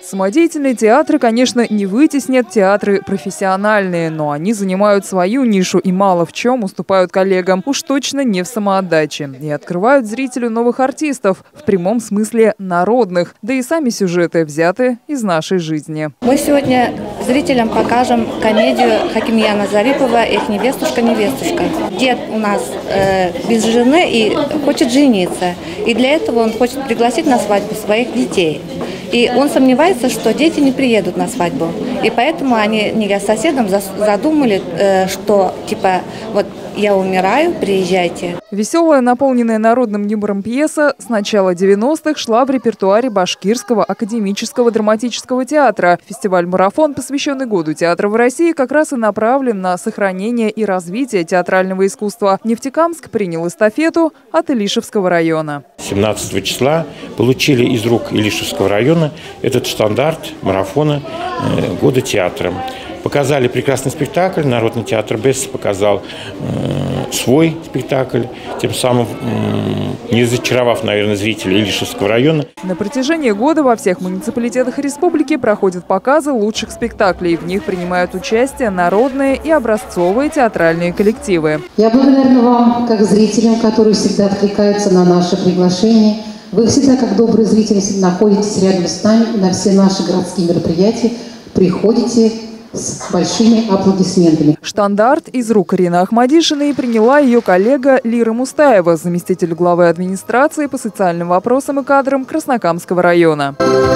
Самодеятельные театры, конечно, не вытеснят театры профессиональные, но они занимают свою нишу и мало в чем уступают коллегам, уж точно не в самоотдаче. И открывают зрителю новых артистов, в прямом смысле народных, да и сами сюжеты взяты из нашей жизни. Мы сегодня зрителям покажем комедию Хакимьяна Зарипова «Эх, невестушка, невестушка». Дед у нас без жены и хочет жениться. И для этого он хочет пригласить на свадьбу своих детей. И он сомневается, что дети не приедут на свадьбу. И поэтому они не с соседом задумали, что типа вот я умираю, приезжайте. Веселая, наполненная народным юмором пьеса с начала 90-х шла в репертуаре Башкирского академического драматического театра. Фестиваль-марафон, посвященный Году театра в России, как раз и направлен на сохранение и развитие театрального искусства. Нефтекамск принял эстафету от Илишевского района. 17 числа получили из рук Илишевского района этот стандарт марафона Года театра. Показали прекрасный спектакль, Народный театр БЭС показал свой спектакль, тем самым не разочаровав, наверное, зрителей Илишевского района. На протяжении года во всех муниципалитетах республики проходят показы лучших спектаклей. В них принимают участие народные и образцовые театральные коллективы. Я благодарна вам, как зрителям, которые всегда откликаются на наше приглашение. Вы всегда, как добрые зрители, находитесь рядом с нами и на все наши городские мероприятия приходите с большими аплодисментами. Штандарт из рук Ирины Ахмадишиной приняла ее коллега Лира Мустаева, заместитель главы администрации по социальным вопросам и кадрам Краснокамского района.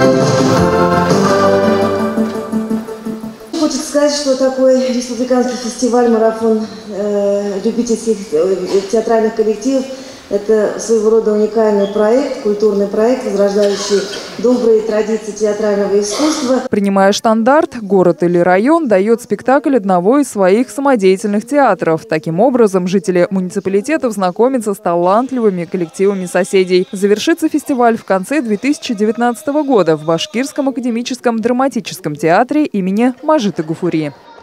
Хочется сказать, что такой республиканский фестиваль-марафон любительских театральных коллективов – это своего рода уникальный проект, культурный проект, возрождающий добрые традиции театрального искусства. Принимая штандарт, город или район дает спектакль одного из своих самодеятельных театров. Таким образом, жители муниципалитетов знакомятся с талантливыми коллективами соседей. Завершится фестиваль в конце 2019 года в Башкирском академическом драматическом театре имени Мажита Гафури.